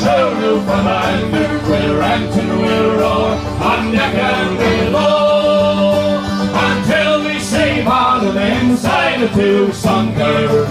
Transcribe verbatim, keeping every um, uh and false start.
True Newfoundlander, we'll rant and we'll roar on deck and below until we save on the inside of two sunkers.